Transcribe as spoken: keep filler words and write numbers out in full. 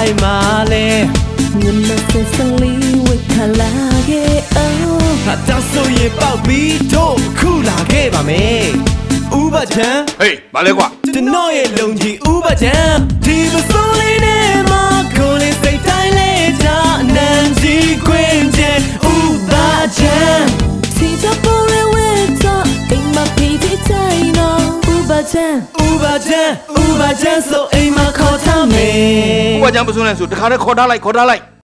တိုင်းမှာလဲညမစစလေးဝခလာခဲ့အောင်ဟာတောင်းဆိုရင်ပေါက်ပြီးတို့ခုလာခဲ့ပါမယ်ဥပချံဟေးမလဲကွာကျွန်တော်ရဲ့လုံကြီးဥပချံဒီမစိုးလေးနဲ့မကိုလေးစိတ်တိုင်းလေးတာနန်ကြီးခွင်ကျဲဥပချံစီချပေါ်ရဲဝဲတော့အိမ်မဖေးတဲ့တိုင်းနော်ဥပချံဥပချံဥပချံဆိုအိမ်မခေါ်ထားမယ်ဥပချံမစိုးနဲ့ဆိုတခါတည်းခေါ်ထားလိုက်ခေါ်ထားလိုက်